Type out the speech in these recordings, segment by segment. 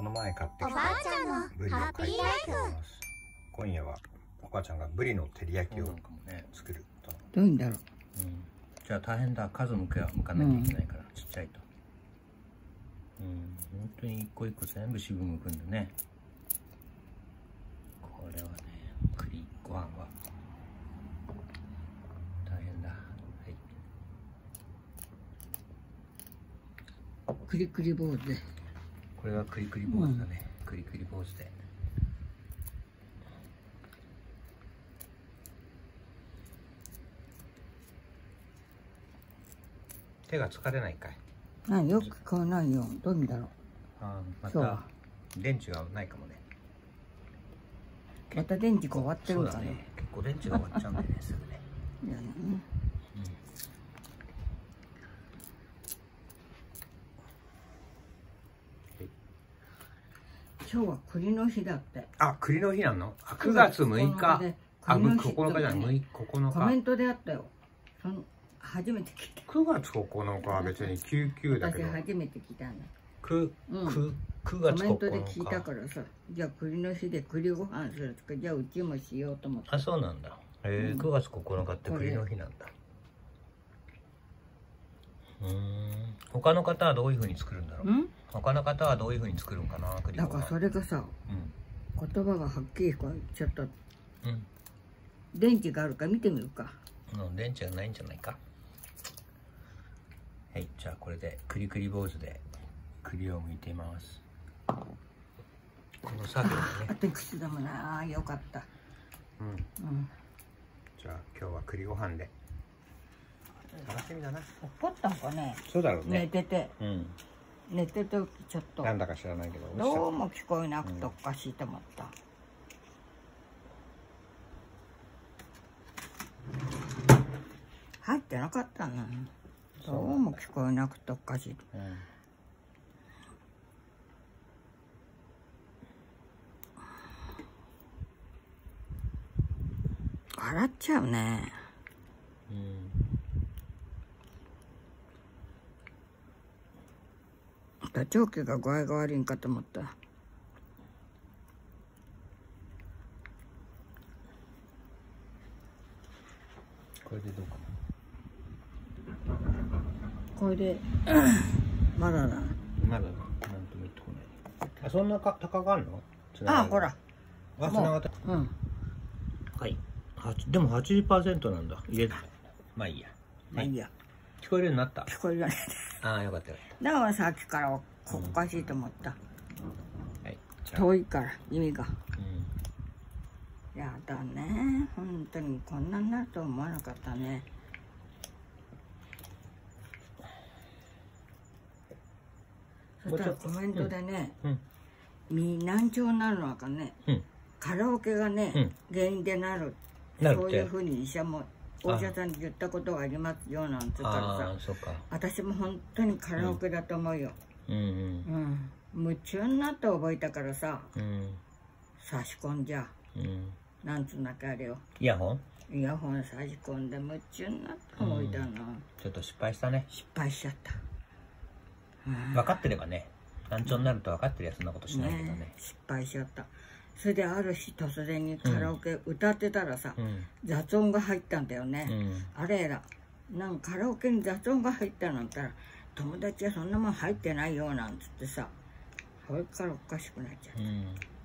この前買ってきおばあちゃんのたブリをハッピー解ライフ。 今夜はお母ちゃんがブリの照り焼きを作ると。 どういうんだろう。 じゃあ大変だ。数向かなきゃいけないから、ちっちゃいと。本当に一個一個全部渋むくんだね。これはね、栗ご飯は大変だ。はい。 クリクリ坊主で。 これがクリクリ坊主だね。クリクリ坊主で。手が疲れないかい。 よく買わないよ。どういうんだろう。 また電池がないかもね。 また電池が終わってるからね。 結構電池が終わっちゃうんだよね、すぐね。 いやね。今日は栗の日だって。 あ、栗の日なの？9月6日。あ、9日じゃない、9日。 コメントであったよ。初めて聞いた。 9月9日は別に99だけど。 私初めて聞いたんだ。 9月9日。 コメントで聞いたからさ、じゃあ栗の日で栗ご飯するとか、じゃあうちもしようと思って。 あ、そうなんだ。9月9日って栗の日なんだ。他の方はどういうふうに作るんだろう。他の方はどういうふうに作るんかな、栗ご飯。 だからそれがさ、言葉がはっきりこうちょっと、電池があるか見てみるか。 電池がないんじゃないか。はい、じゃあこれでクリクリ坊主で栗を剥いています。この作業でね。 あといくつだもんな。よかった。 じゃあ今日は栗ご飯で。楽しみだな。 怒ったんかね。 そうだろうね。 寝てて。寝てる時ちょっと。 なんだか知らないけど。 どうも聞こえなくておかしいと思った。入ってなかったな。どうも聞こえなくておかしい。笑っちゃうね。長期が具合が悪いんかと思った。 これでどうかな。 これでまだだ。 まだなんとも言ってこない。あ、そんな高があるの？ あ、ほら。 あ、つながった。はい。でも 80% なんだ。入れた。まあいいや。 まあいいや。 聞こえるようになった。 聞こえるよね。 ああ、よかったよ。 だからさっきからおかしいと思った。 はい。 遠いから意味が。やだね。本当にこんなになると思わなかったね。そしたらコメントでね、難聴になるのかね、カラオケがね、原因でなる。そういうふうに医者もお医者さんに言ったことがありますよなんつうからさ、私も本当にカラオケだと思うよ。夢中になって覚えたからさ、差し込んじゃなんつうんだっけあれよ。イヤホン差し込んで夢中になって覚えたな。 ちょっと失敗したね。 失敗しちゃった。 分かってればね、難聴になると分かってるやつそんなことしないけどね。 失敗しちゃった。それである日突然にカラオケ歌ってたらさ、雑音が入ったんだよね。あれらなんかカラオケに雑音が入ったなんて言ったら、友達はそんなもん入ってないよなんつってさ、それからおかしくなっちゃった。い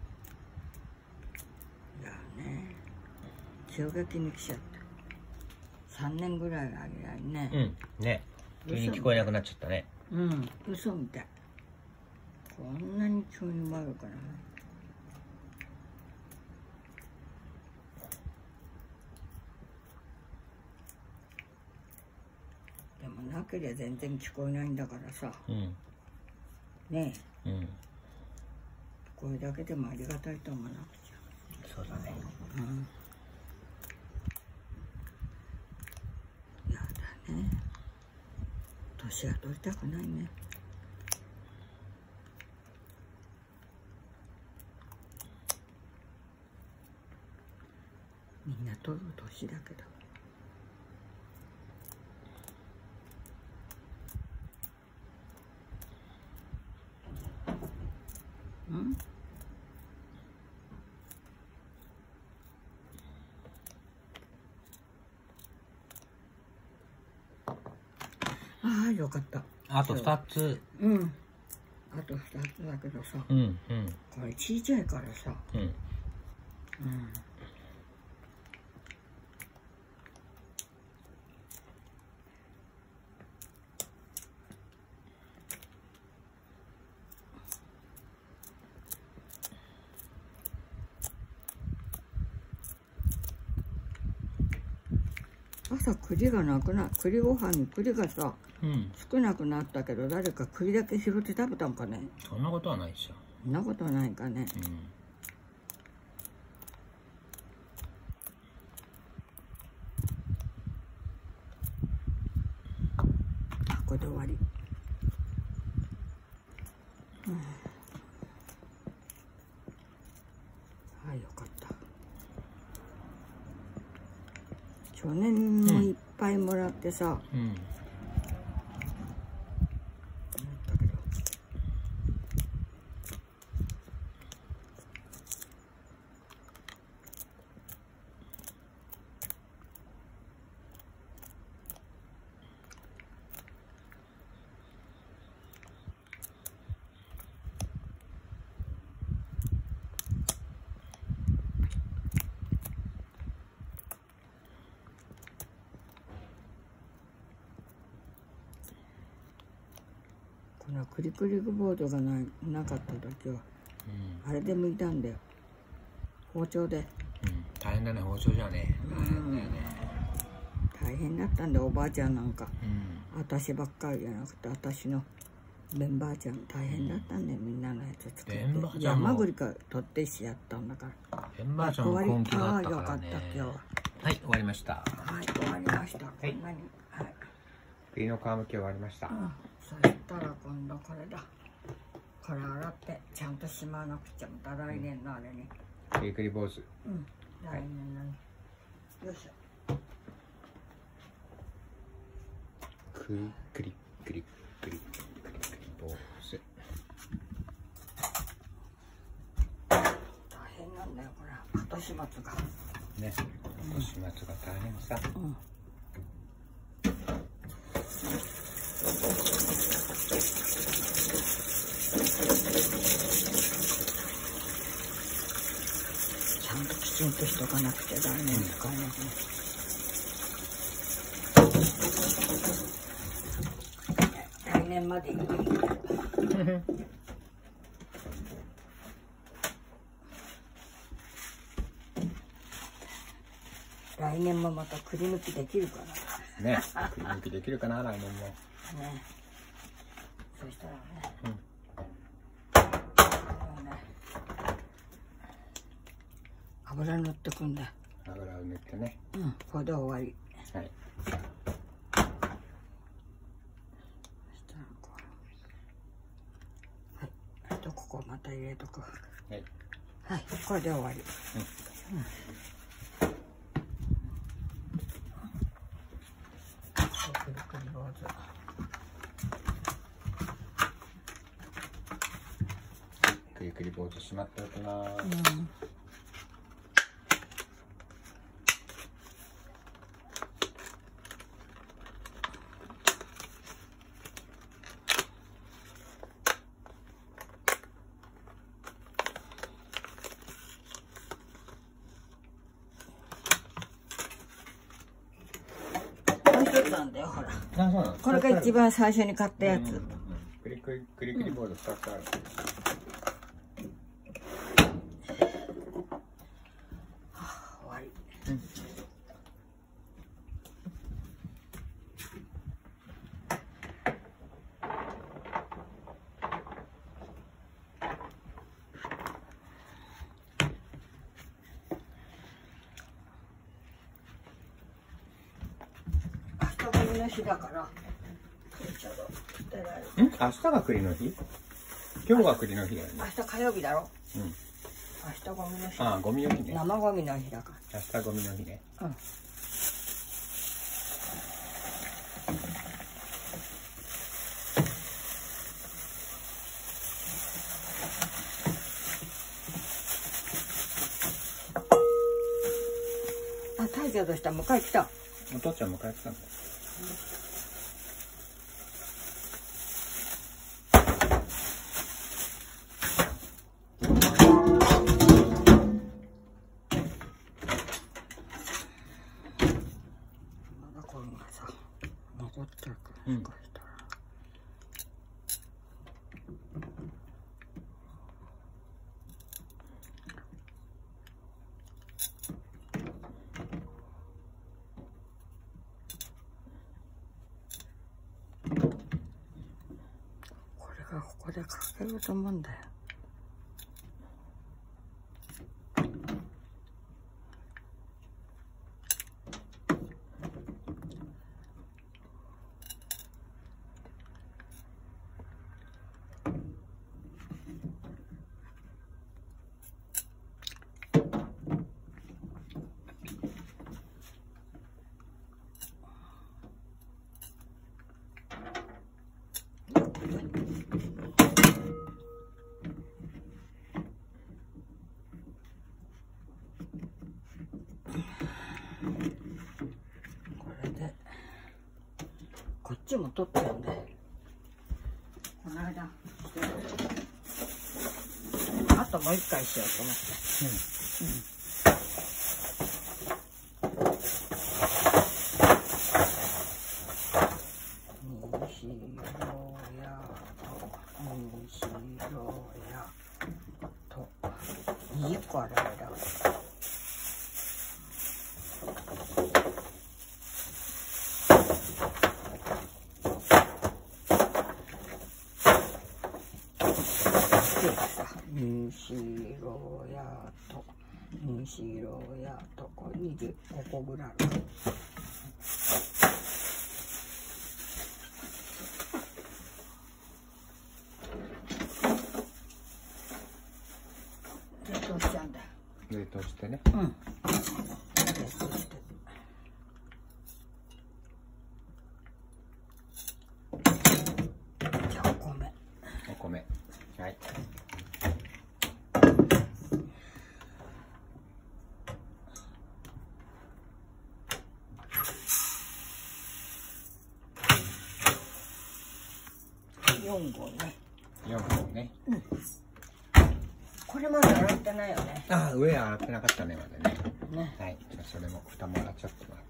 やね、急激に来ちゃった。3年ぐらいの間にね。 ね、急に聞こえなくなっちゃったね。 嘘みたい。こんなに急に回るからね。でもなけりゃ全然聞こえないんだからさ。ねえ。これだけでもありがたいと思わなくちゃ。 そうだね。 やだね。年は取りたくないね。みんな取る年だけど。 ん？ああ、よかった。 あと2つ。 うん。あと2つだけどさ。 うんうん。 これちいちゃいからさ。うん。うん。朝栗がなくな、栗ご飯に栗がさ、少なくなったけど、誰か栗だけ拾って食べたんかね。 そんなことはないでしょ。 そんなことはないかね。これで終わり。はい、よかった。去年もいっぱいもらってさ、このクリクリボードがなかった時は、あれで剥いたんだよ。包丁で。 大変だね、包丁じゃね。 大変だったんだよ、おばあちゃんなんか。私ばっかりじゃなくて、私のベンばあちゃん大変だったんだよ、みんなのやつ作って。山栗から取って石やったんだから。 ベンばあちゃんも根気があったからね。 よかった、今日は。 はい、終わりました。 はい、終わりました。はい。 栗の皮むき終わりました。 そしたら今度これだ。これ洗ってちゃんとしまわなくちゃ、また来年のあれに。 クリクリ坊主。 来年のに。よいしょ。 クリクリクリクリクリクリ坊主。 大変なんだよこれ。後始末が。 ね。後始末が大変さ。ちゃんときちんとしとかなくて来年使えなくなる。来年までいい。来年もまたくり抜きできるかな。 ね、くり抜きできるかな、来年も。 ね。そしたらね。油塗ってくんだ。 油を塗ってね。 これで終わり。 はい。 そしたらこう。はい。あとここまた入れとく。はい。はい。これで終わり。くるくる坊主。 くりくり坊主しまっておきます。 なんだよほら。これが一番最初に買ったやつ。 クリクリボード2つある。 終わり。の日だから明日が栗の日？今日が栗の日だよね。 明日火曜日だろ。明日ゴミの日。 ああ、ゴミの日ね。 生ゴミの日だから。 明日ゴミの日ね。 姉ちゃんとしたら迎え来た。 お父ちゃん迎え来たんだ。うん。 これがここでかけると思うんだよ。こっちも取ってるんで、この間あともう一回しようと思って。20個ある間。西ろやと西ろやとこれ25個ぐらいある。冷凍しちゃうんだよ。 冷凍してね。 うん。冷凍して。じゃあお米。 お米。はい。 4合ね。 4合ね。 うん。これまだ洗ってないよね。 ああ、上洗ってなかったね、まだね。 ね。 はい。じゃあそれも蓋も洗っちゃってもらって。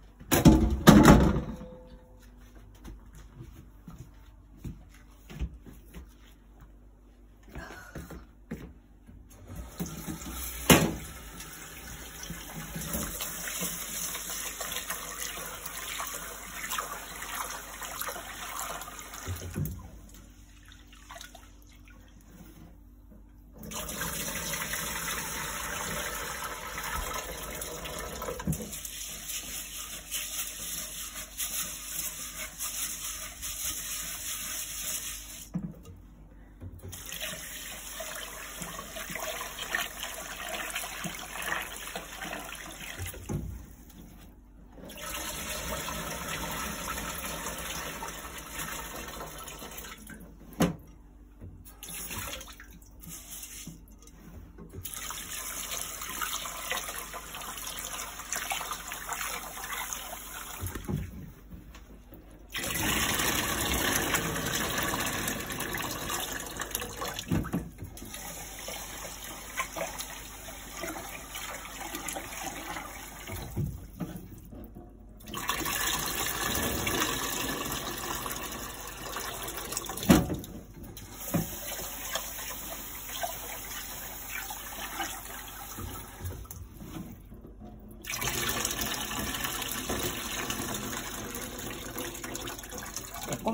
お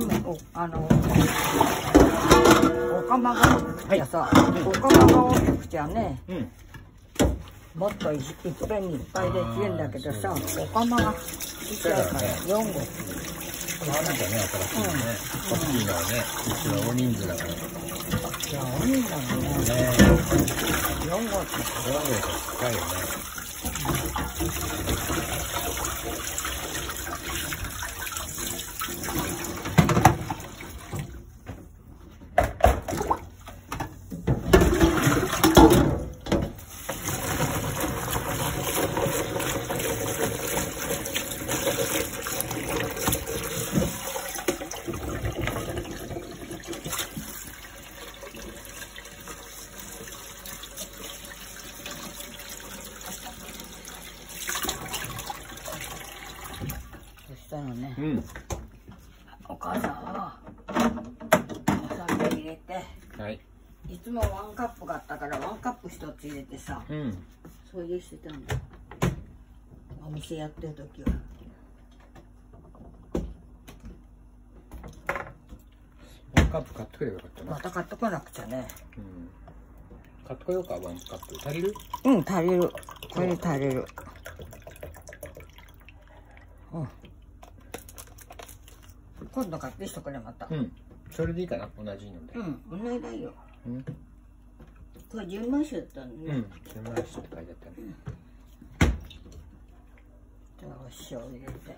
釜が大きくちゃさ、お釜が大きくちゃね、もっといっぺんにいっぱいできるんだけどさ、お釜がちっちゃいから4合。 なんかね、新しいね。大きいのはね、うちは大人数だから。 いや、大人数だもんね。4合って。4合って近いよね。 つもワンカップがあったからワンカップ一つ入れてさ、それでしてたんだ。お店やってる時は。 ワンカップ買ってくればよかったな。 また買ってこなくちゃね。 買ってこようか、ワンカップ。足りる？ うん、足りる。これで足りる。今度買ってきてくれ、また。 それでいいかな、同じので。 同じだよ。これ純米酒だったのね。 純米酒って書いてあったね。 じゃあ、お塩入れて。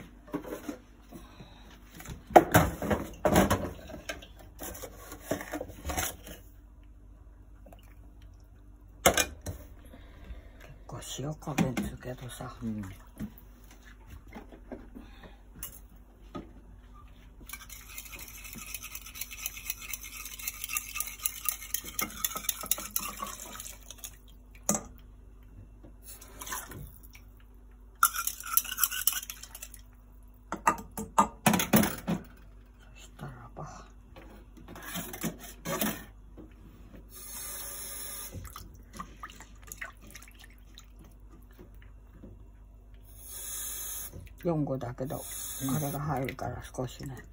結構塩加減つけどさ。4合だけど、これが入るから少しね。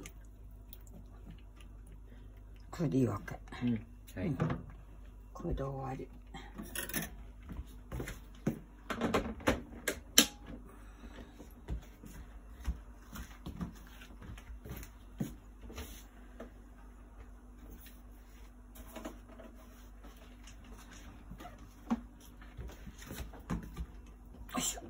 振り分け。これで終わり。よいしょ。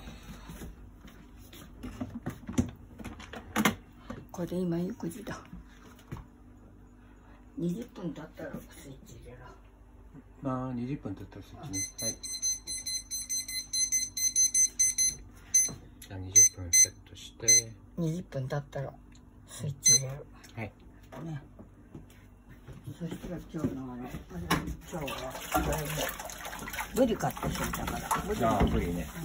これで今6時だ。20分経ったらスイッチ入れろ。 まあ20分経ったらスイッチね。はい。じゃあ20分セットして。 20分経ったらスイッチ入れる。 はい。 ね。そしたら今日の今日はこれね、ブリ買ってきたから。 ブリね。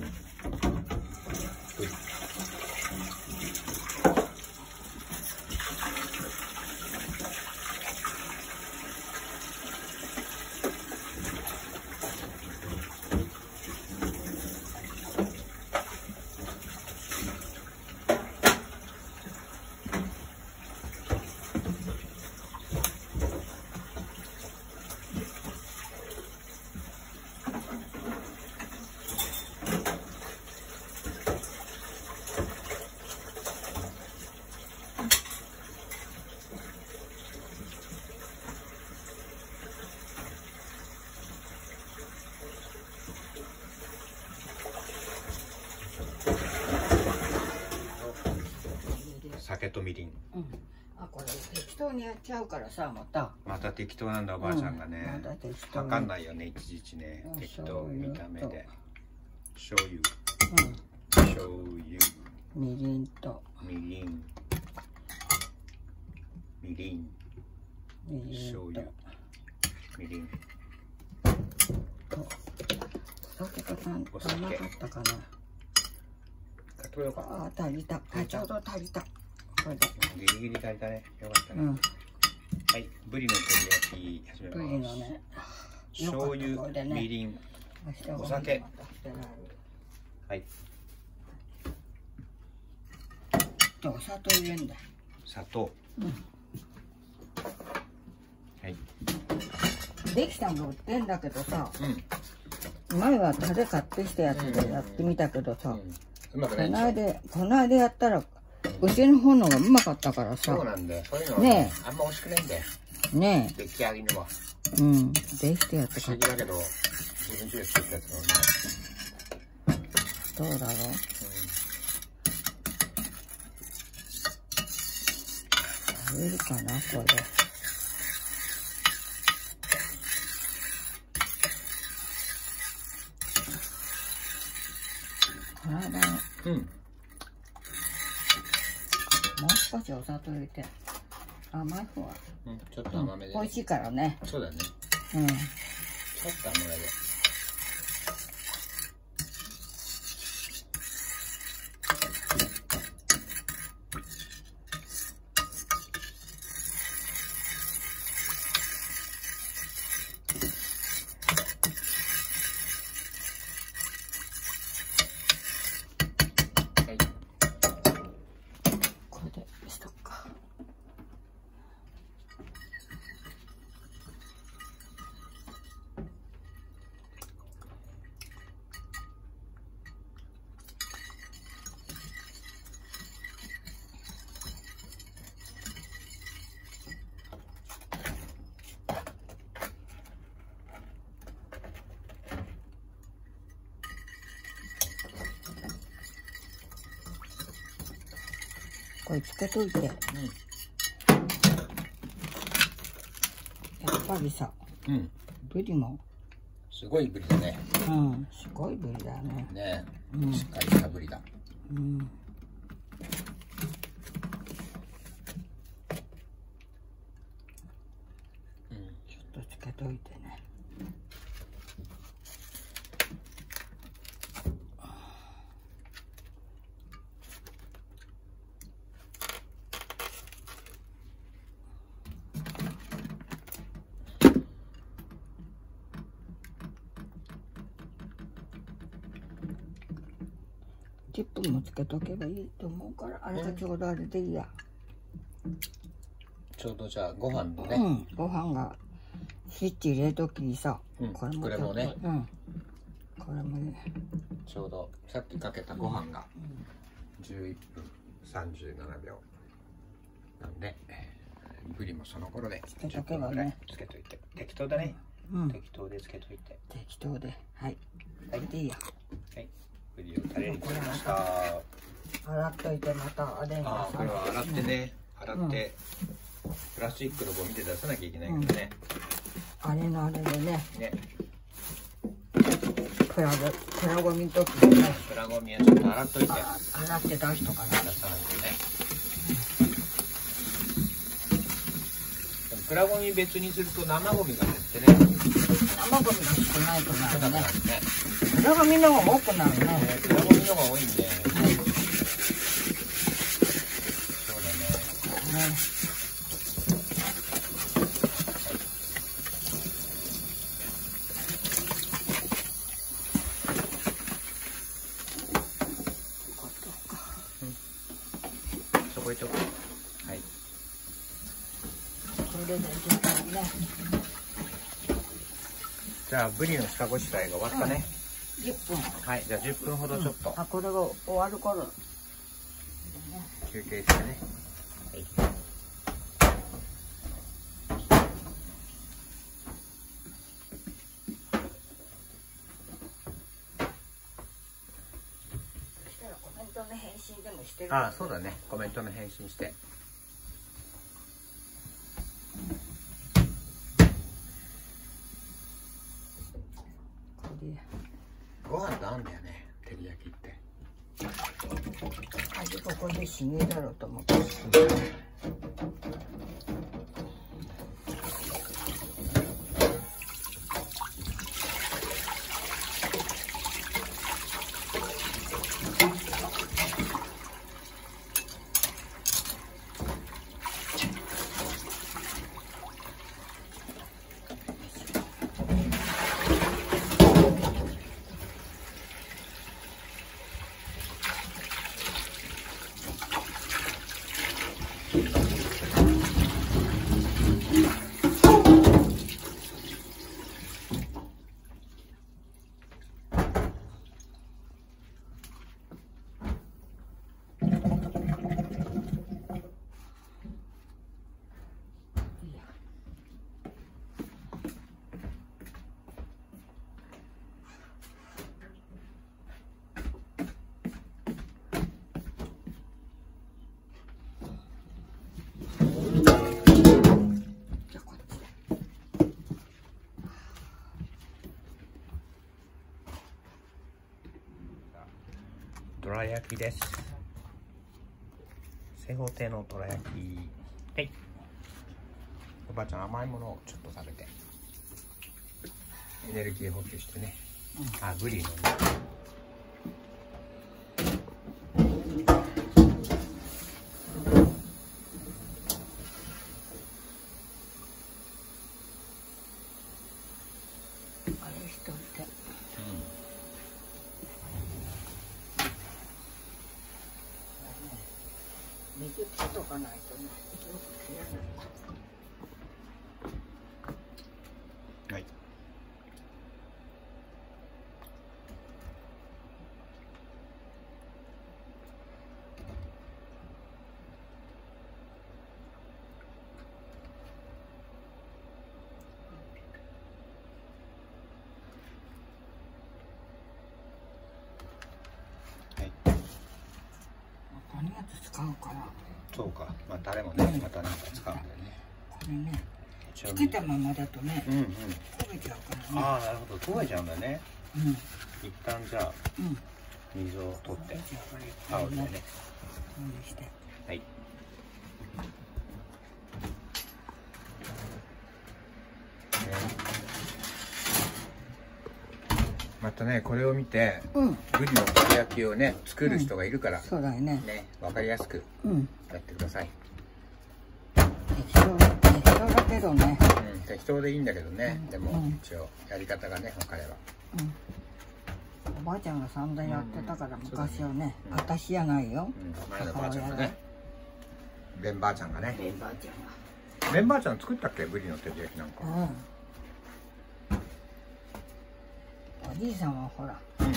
酒とみりん。 あ、これ適当にやっちゃうからさ、 また適当なんだ、おばあちゃんがね。わかんないよね、いちいちね。適当見た目で。醤油。醤油。 みりんと。 みりん。みりん。醤油。みりん。 お酒かさん、足りなかったかな。あ、足りた。あ、ちょうど足りた。これで。 ギリギリ足りたね。よかったね。はい、ブリの照り焼き始めます。 ブリのね。 醤油、みりん、お酒。はい。 お砂糖入れんだ。 砂糖。はい。 できたの売ってんだけどさ。前はタレ買ってきたやつでやってみたけどさ。この間やったらうちの方のがうまかったからさ。 そうなんだよ。そういうのはね、あんま美味しくないんだよ。 ねえ。出来上がりのは。 できたやつ不思議だけど、自分家で作ったやつのね。 どうだろう。食べるかな、これ。この間もう少しお砂糖入れて甘い方はちょっと甘めで美味しいからね。 そうだね。ちょっと甘めで。 これつけといて、やっぱりさ、ブリもすごいブリだね。 すごいブリだね。 ね、しっかりしたブリだ。 ちょっとつけといてね。10分もつけとけばいいと思うから、あれがちょうどあれでいいや。 ちょうどじゃあご飯のね。 ご飯がスイッチ入れるときにさ、 これもね。 これもね。 ちょうどさっきかけたご飯が11分37秒なんで、ブリもその頃でつけとけばね。 つけといて。適当だね。適当でつけといて。 適当で、はい。これでいいや。 はい。ブリをタレにつけました。 洗っといてまたアレンジさ。 これは洗ってね、洗ってプラスチックのゴミで出さなきゃいけないけどね。 あれのあれでね。 ね。 プラゴミの時にね。 プラゴミはちょっと洗っといて。 洗って出しとかね。 出さないとね。でもプラゴミ別にすると生ゴミが減ってね。 生ゴミが少ないとなるね。プラゴミの方が多くなるね。 プラゴミの方が多いんで。そうだね。そこいとこ。はい。 これで10分ね。 じゃあブリの下ごしらえが終わったね。 10分。 はい、じゃあ10分ほどちょっと。 これが終わる頃。 休憩してね。はい。 コメントの返信でもしてる。 そうだね。コメントの返信して。ご飯と合うんだよね。照り焼きって。 味ここでしねえだろうと思って。 どら焼きです。正方形のどら焼き。はい。おばあちゃん甘いものをちょっと食べて。エネルギー補給してね。ブリのね。 水つけとかないとね。 はい。 何やつ使うかな。 そうか。まあタレもね、またなんか使うんだよね。 これね、つけたままだとね、焦げちゃうからね。 ああ、なるほど、焦げちゃうんだね。一旦じゃあ水を取ってタオルでね。はい。またね、これを見てブリの照り焼きをね作る人がいるから、 そうだよね。 分かりやすくやってください。 適当だけどね。 適当でいいんだけどね。でも一応やり方がね分かれば。 おばあちゃんが散々やってたから昔はね。私じゃないよ。 前のばあちゃんがね。ベンばあちゃんがね。 ベンばあちゃんが。 ベンばあちゃん作ったっけ、ブリの照り焼きなんか。 おじいさんはほら、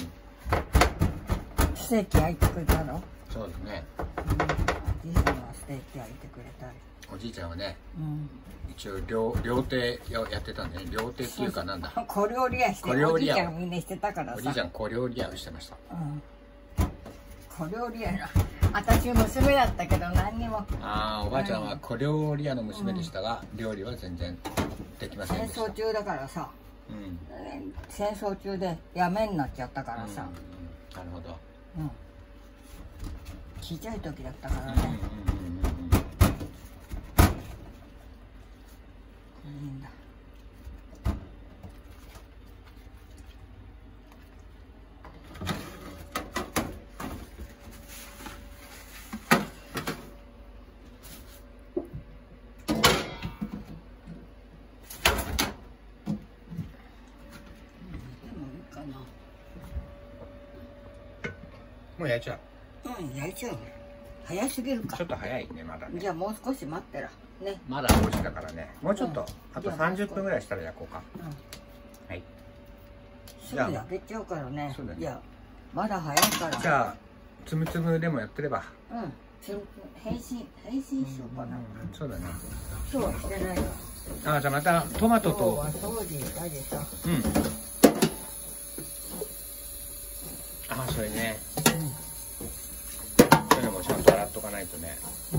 ステーキ焼いてくれたろ。 そうですね。 おじいさんはステーキ焼いてくれたり。 おじいちゃんはね、一応料亭やってたんでね。料亭っていうかなんだ、 小料理屋して、おじいちゃんがみんなしてたからさ。 おじいちゃん小料理屋をしてました。 小料理屋。私娘だったけど何にも。 ああ、おばあちゃんは小料理屋の娘でしたが、料理は全然できませんでした。 戦争中だからさ、戦争中でやめになっちゃったからさ。 なるほど。 ちっちゃい時だったからね。いいんだ。 もう焼いちゃう。 焼いちゃう。早すぎるか。 ちょっと早いね、まだね。 じゃあもう少し待ってらね。 まだ5時だからね。もうちょっと、あと30分ぐらいしたら焼こうか。はい。 すぐ焼けちゃうからね。いや、まだ早いから。 じゃあつむつむでもやってれば。 変身しようかな。 そうだね。 今日はしてないよ。 ああ、じゃあまたトマトと。 今日は掃除したでしょ。 ああ、それね。そういうのもちゃんと洗っとかないとね。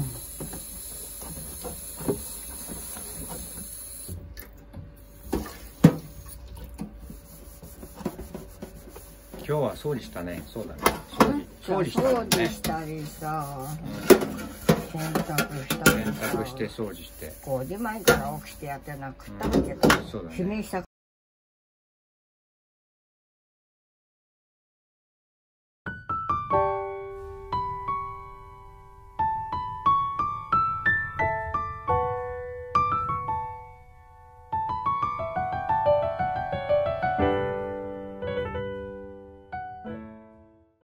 今日は掃除したね。そうだね。掃除したりさ。洗濯して掃除して。5時前から起きてやってなくったけど。 そうだね。